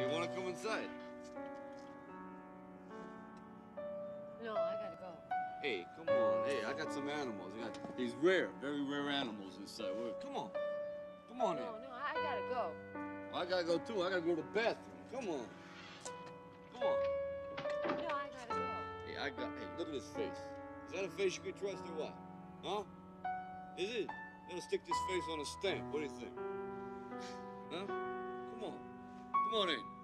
You want to come inside? No, I gotta go. Hey, come on. Hey, I got some animals. I got these rare, very rare animals inside. Come on. Come on in. No, I gotta go. I gotta go too. I gotta go to the bathroom. Come on. Come on. No, I gotta go. Hey, look at his face. Is that a face you can trust or what? Huh? Is it? I'm gonna stick this face on a stamp. What do you think? Huh? Come on. Come on in.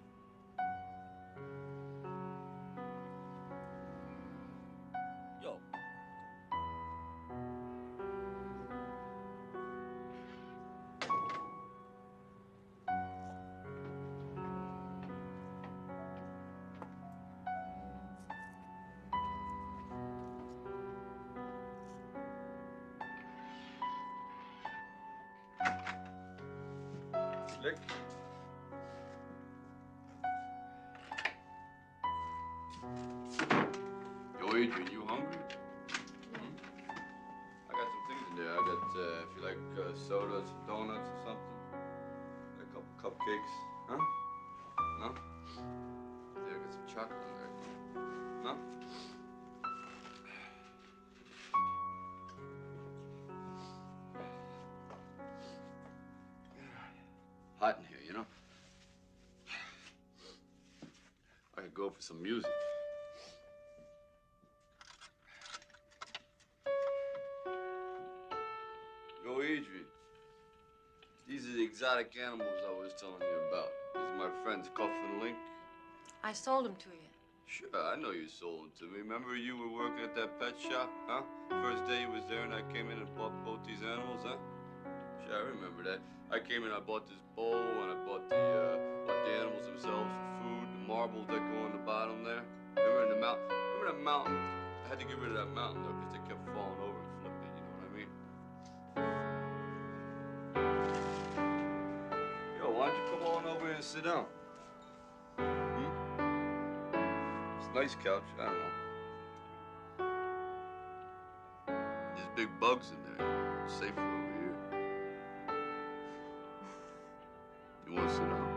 Yo. Slick. Yo, Adrian, you hungry? I got some things in there. I got, if you like soda, some donuts or something. A couple cupcakes. Huh? No? Yeah, I got some chocolate in there. No? Hot in here, you know? I could go for some music. Yo, Adrian. These are the exotic animals I was telling you about. These are my friends, Cuff and Link. I sold them to you. Sure, I know you sold them to me. Remember you were working at that pet shop, huh? First day you was there and I came in and bought both these animals, huh? Sure, I remember that. I came in, I bought this bowl, and I bought the animals themselves for food, the marbles that go on the bottom there. Remember in the mountain? Remember that mountain? I had to get rid of that mountain, though, because they kept falling over and flipping, you know what I mean? Yo, why don't you come on over here and sit down? It's a nice couch, I don't know. There's big bugs in there. It's safer over here. You want to sit down?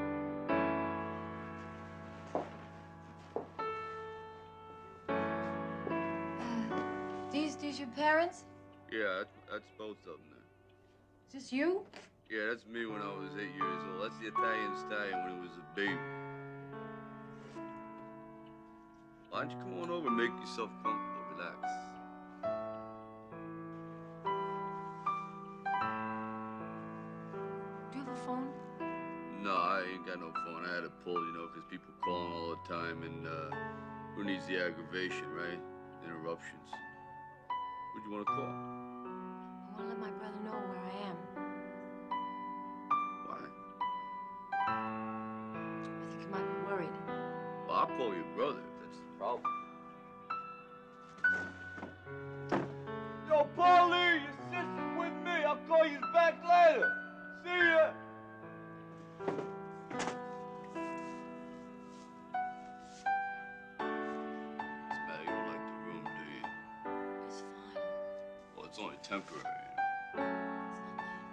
These your parents? Yeah, that's both of them there. Is this you? Yeah, that's me when I was 8 years old. That's the Italian stallion when he was a baby. Why don't you come on over and make yourself comfortable? Relax. Do you have a phone? No, I ain't got no phone. I had to pull, you know, because people calling all the time, and who needs the aggravation, right? Interruptions. Who'd you want to call? I want to let my brother know where I am. Why? I think he might be worried. Well, I'll call your brother if that's the problem. Yo, Paulie, your sister's with me. I'll call you back later. See ya. What's the matter? You don't like the room, do you? It's fine. Well, it's only temporary. It's not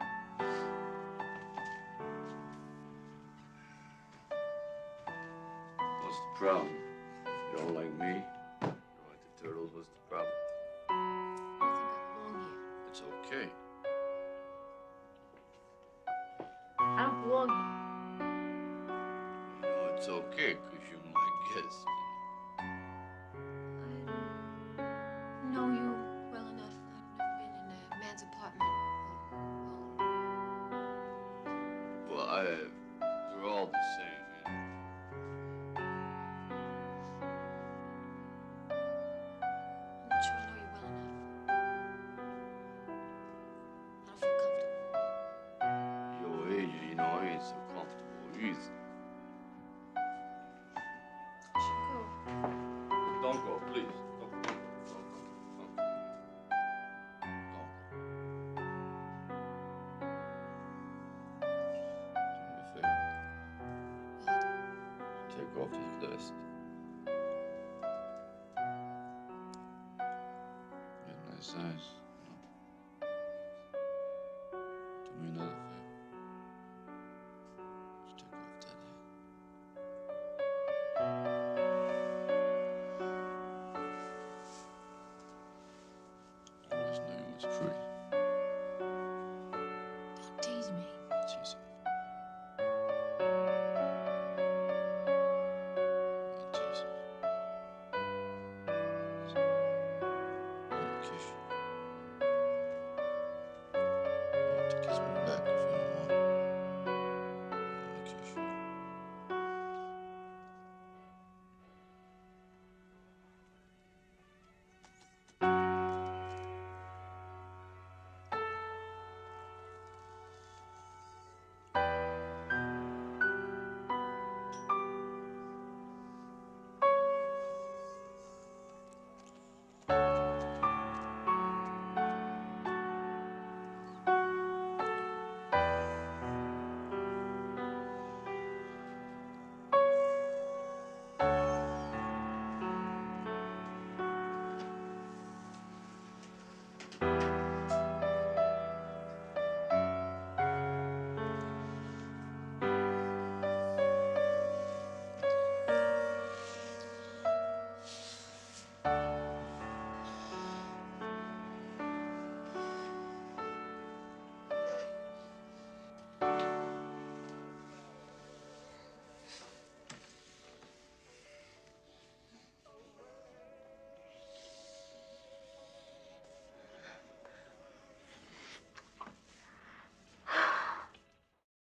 that. What's the problem? You don't like me? You don't like the turtles? What's the problem? I think I belong here. It's okay. I don't belong here. You know, it's okay, because you're my guest. I don't know you well enough. I've never been in a man's apartment alone. Well, we're all the same, you know. I'm not sure I know you well enough. I don't feel comfortable. Your age, you know, I ain't so comfortable either. I should go. Don't go, please. Don't go. Don't go. Don't go. Don't go. Do me a favor. What? Take off these vests. Get nice eyes.